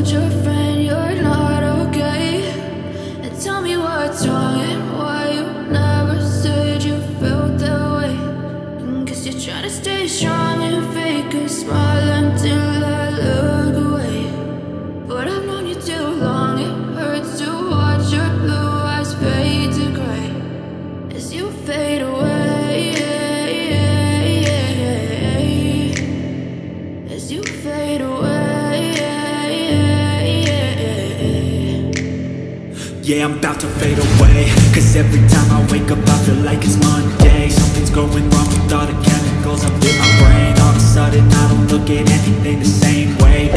told your friend you're not okay, and tell me what's wrong and why you never said you felt that way. Guess you're trying to stay strong and fake a smile until I look away. But I've known you too long, it hurts to watch your blue eyes fade to gray as you fade away, as you fade away. Yeah, I'm about to fade away, cause every time I wake up I feel like it's Monday. Something's going wrong with all the chemicals up in my brain. All of a sudden I don't look at anything the same way.